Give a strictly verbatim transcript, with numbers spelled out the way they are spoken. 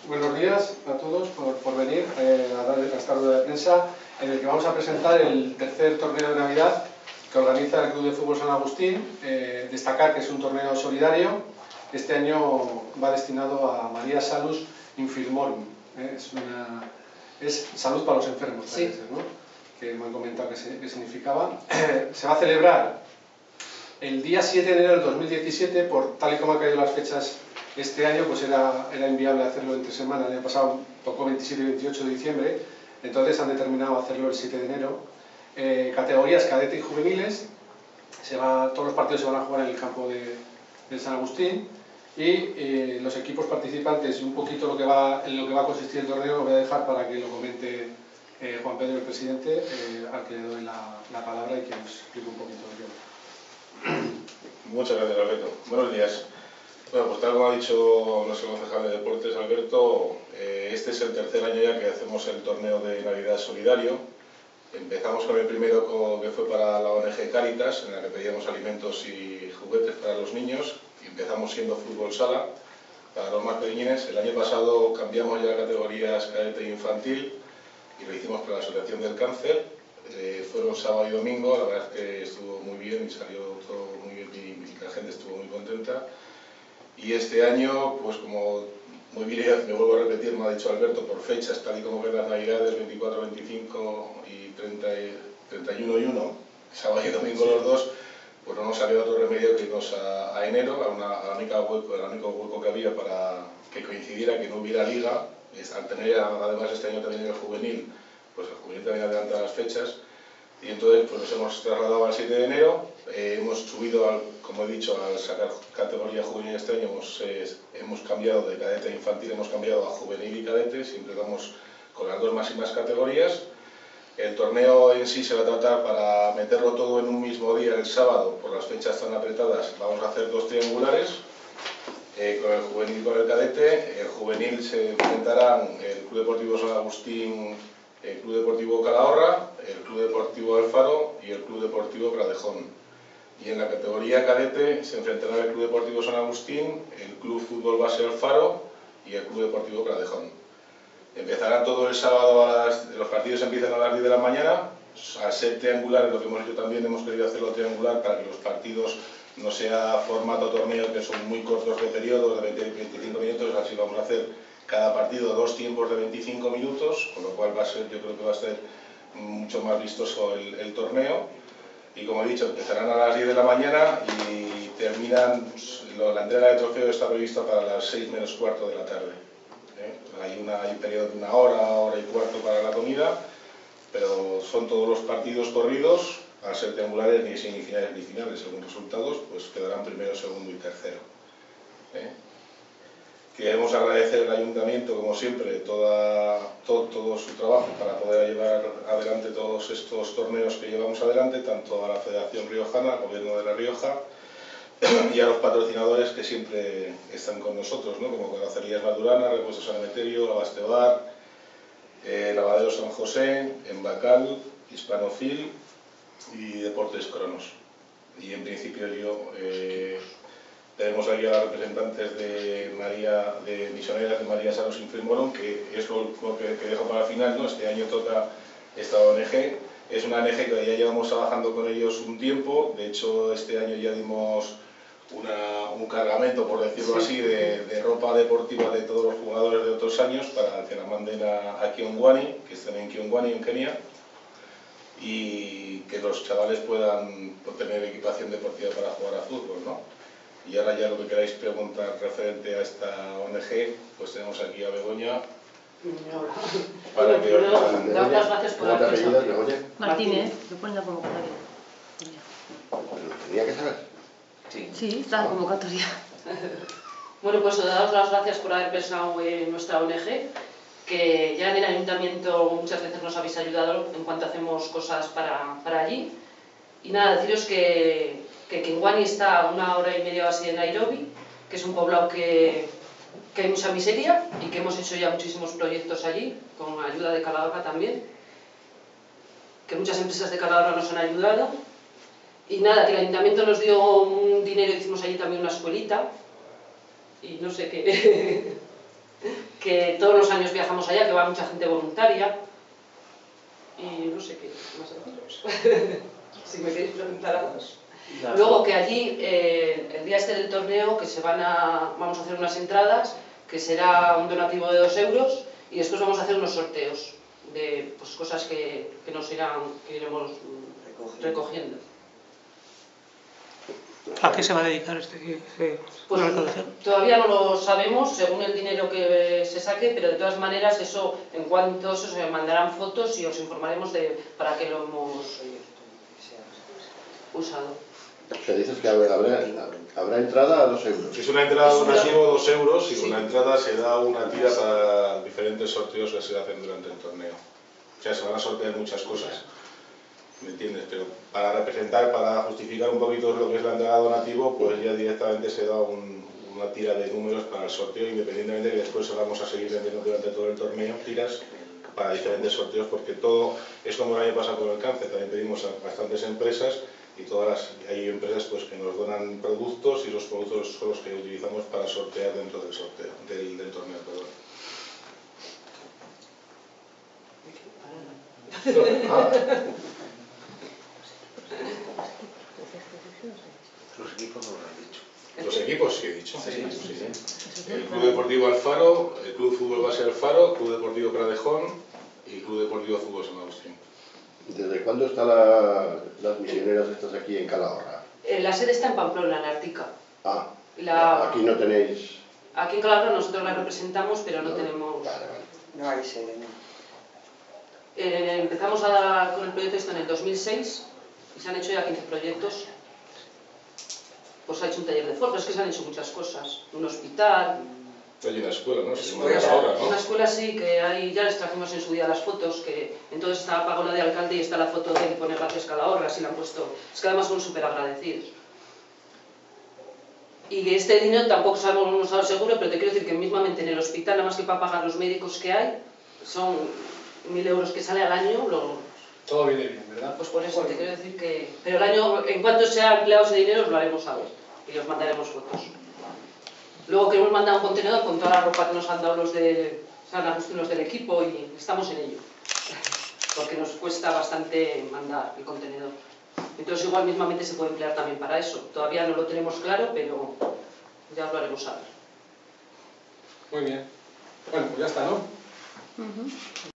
Buenos días a todos por, por venir eh, a dar esta rueda de prensa en el que vamos a presentar el tercer torneo de Navidad que organiza el Club de Fútbol San Agustín. Eh, destacar que es un torneo solidario. Este año va destinado a María Salus Infirmorum. Eh, es, una, es salud para los enfermos, sí. parece, ¿no? Que me han comentado que, se, que significaba. Eh, se va a celebrar el día siete de enero del dos mil diecisiete, por tal y como han caído las fechas este año, pues era, era inviable hacerlo entre semana. El año pasado tocó veintisiete y veintiocho de diciembre, entonces han determinado hacerlo el siete de enero. Eh, categorías cadete y juveniles, se va, todos los partidos se van a jugar en el campo de, de San Agustín, y eh, los equipos participantes y un poquito lo que va, en lo que va a consistir el torneo lo voy a dejar para que lo comente eh, Juan Pedro, el presidente, eh, al que le doy la, la palabra y que nos explique un poquito de ello. Muchas gracias, Alberto. Buenos días. Bueno, pues tal como ha dicho nuestro concejal de deportes, Alberto, eh, este es el tercer año ya que hacemos el torneo de Navidad solidario. Empezamos con el primero con, que fue para la O N G Cáritas, en la que pedíamos alimentos y juguetes para los niños, y empezamos siendo fútbol sala para los más pequeñines. El año pasado cambiamos ya categorías cadete e infantil y lo hicimos para la Asociación del Cáncer. Eh, fueron sábado y domingo, la verdad es que estuvo muy bien y salió todo muy bien y la gente estuvo muy contenta. Y este año, pues como muy bien, me vuelvo a repetir, me ha dicho Alberto, por fechas, tal y como quedan las Navidades, veinticuatro, veinticinco y treinta, treinta y uno y uno, sábado y domingo los dos, pues no nos salió otro remedio que irnos a, a enero, a, una, a la única hueco, el único hueco que había para que coincidiera que no hubiera liga. Es, al tener además este año también el juvenil, pues el juvenil también adelanta las fechas, y entonces pues nos hemos trasladado al siete de enero, eh, hemos subido, al, como he dicho, al sacar categoría juvenil este año, hemos, eh, hemos cambiado de cadete a infantil, hemos cambiado a juvenil y cadete, siempre vamos con las dos máximas categorías. El torneo en sí se va a tratar, para meterlo todo en un mismo día, el sábado, por las fechas tan apretadas, vamos a hacer dos triangulares, eh, con el juvenil y con el cadete. El juvenil se enfrentarán el Club Deportivo San Agustín, el Club Deportivo Calahorra, el Club Deportivo Alfaro y el Club Deportivo Pradejón. Y en la categoría cadete se enfrentarán el Club Deportivo San Agustín, el Club Fútbol Base Alfaro y el Club Deportivo Pradejón. Empezará todo el sábado, a las, los partidos empiezan a las diez de la mañana, al ser triangulares, lo que hemos hecho también, hemos querido hacerlo triangular para que los partidos no sea formato torneo, que son muy cortos de periodo, de veinte a veinticinco minutos, así vamos a hacer cada partido dos tiempos de veinticinco minutos, con lo cual va a ser, yo creo que va a ser mucho más vistoso el, el torneo. Y como he dicho, empezarán a las diez de la mañana y terminan, la entrega de trofeo está prevista para las seis menos cuarto de la tarde. ¿eh? Hay, una, hay un periodo de una hora, hora y cuarto para la comida, pero son todos los partidos corridos, al ser triangulares ni semifinales ni finales, según resultados, pues quedarán primero, segundo y tercero. ¿eh? Queremos agradecer al Ayuntamiento, como siempre, toda, todo, todo su trabajo para poder llevar adelante todos estos torneos que llevamos adelante, tanto a la Federación Riojana, al Gobierno de La Rioja, y a los patrocinadores que siempre están con nosotros, ¿no? Como Carrocerías Madurana, Repuestos San Emeterio, Abastebar, eh, Lavadero San José, Embacal, Hispanofil y Deportes Cronos. Y en principio yo... Eh, tenemos aquí a las representantes de María, de Misioneras de María Salus Infirmorum, que es lo, lo que, que dejo para el final, ¿no? Este año toca esta O N G. Es una O N G que ya llevamos trabajando con ellos un tiempo. De hecho, este año ya dimos una, un cargamento, por decirlo así, de, de ropa deportiva de todos los jugadores de otros años para que la manden a, a Kiongwani, que estén en Kiongwani, en Kenia, y que los chavales puedan tener equipación deportiva para jugar a fútbol, ¿no? Y ahora ya lo que queráis preguntar referente a esta O N G, pues tenemos aquí a Begoña. Hola. Para Bueno, que primero, os... dar las gracias por haber pensado. Martínez, lo pone en la convocatoria. ¿Lo tenía que saber? Sí. Sí, está en la convocatoria. Bueno, pues daros las gracias por haber pensado en nuestra O N G, que ya en el Ayuntamiento muchas veces nos habéis ayudado en cuanto hacemos cosas para, para allí. Y nada, deciros que... que Kiongwani está a una hora y media así de Nairobi, que es un poblado que, que hay mucha miseria y que hemos hecho ya muchísimos proyectos allí, con ayuda de Calahorra también, que muchas empresas de Calahorra nos han ayudado. Y nada, que el Ayuntamiento nos dio un dinero, hicimos allí también una escuelita, y no sé qué, que todos los años viajamos allá, que va mucha gente voluntaria. Y no sé qué más deciros. Si me queréis preguntar algo. Luego que allí, eh, el día este del torneo, que se van a, vamos a hacer unas entradas, que será un donativo de dos euros, y después vamos a hacer unos sorteos de pues, cosas que, que nos irán, que iremos recogiendo. ¿A qué se va a dedicar este, este Pues la recaudación? todavía no lo sabemos según el dinero que se saque, pero de todas maneras eso, en cuanto eso se mandarán fotos y os informaremos de para qué lo hemos usado. O sea, dices que habrá, habrá, habrá entrada a dos euros. Es una entrada Es una- donativo de dos euros y Sí. con la entrada se da una tira para diferentes sorteos que se hacen durante el torneo. O sea, se van a sortear muchas cosas, ¿me entiendes? Pero para representar, para justificar un poquito lo que es la entrada donativo, pues ya directamente se da un, una tira de números para el sorteo, independientemente de que después vamos a seguir vendiendo durante todo el torneo tiras para diferentes sorteos, porque todo es como el año pasado con el cáncer, también pedimos a bastantes empresas y todas las, hay empresas pues que nos donan productos y los productos son los que utilizamos para sortear dentro del sorteo, del, del torneo, perdón. Ah, Los equipos no lo han dicho. Los equipos sí he dicho. Sí, sí, sí. El Club Deportivo Alfaro, el Club Fútbol Base Alfaro, Club Deportivo Pradejón y Club Deportivo Fútbol San Agustín. ¿desde cuándo están la, las misioneras estas aquí en Calahorra? Eh, La sede está en Pamplona, en Ártica. Ah, La- aquí no tenéis... Aquí en Calahorra nosotros la representamos, pero no tenemos... Vale, vale. No hay sede, no. Eh, empezamos a, con el proyecto este en el dos mil seis y se han hecho ya quince proyectos. Pues se ha hecho un taller de forja, es que se han hecho muchas cosas. Un hospital, Hay una escuela, ¿no? Se llama Escuela. ahora, ¿no? una escuela sí, que ahí ya les trajimos en su día las fotos, que entonces está Pagola de alcalde y está la foto de él y pone gracias Calahorra, así la han puesto. Es que además son súper agradecidos. Y este dinero tampoco sabemos, no sabemos seguro, pero te quiero decir que mismamente en el hospital, nada más que para pagar los médicos que hay, son mil euros que sale al año, lo, Todo viene bien, ¿verdad? pues por eso te quiero decir que... Pero el año, en cuanto sea empleado ese dinero, os lo haremos saber y os mandaremos fotos. Luego que hemos mandado un contenedor con toda la ropa que nos han dado los de San Agustín, los del equipo, y estamos en ello. Porque nos cuesta bastante mandar el contenedor. Entonces igual mismamente se puede emplear también para eso. Todavía no lo tenemos claro, pero ya os lo haremos saber. Muy bien. Bueno, pues ya está, ¿no?